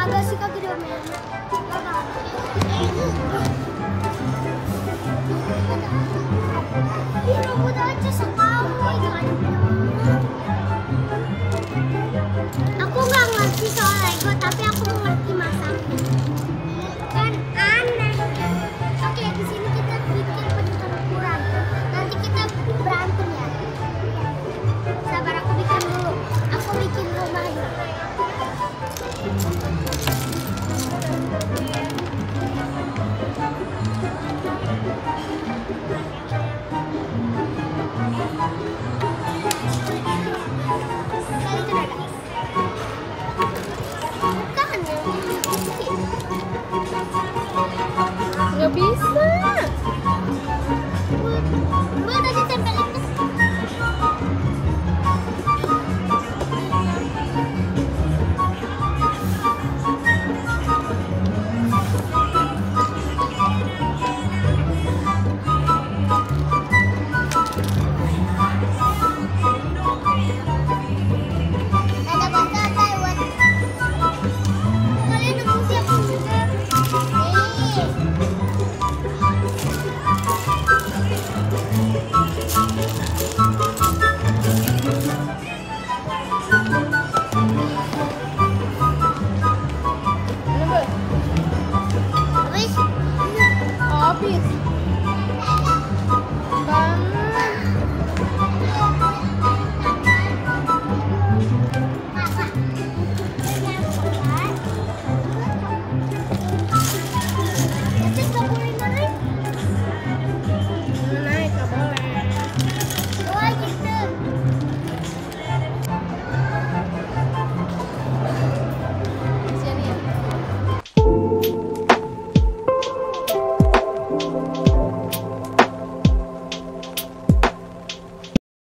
Kagak sih kaki dia men. Rambut aja sekali kan. Aku nggak ngerti soal Lego, tapi aku mengerti masaknya. Kan aneh. Oke, di sini kita bikin bentuk ukuran. Nanti kita berantem ya. Sabar, aku bikin dulu. Aku bikin rumahnya.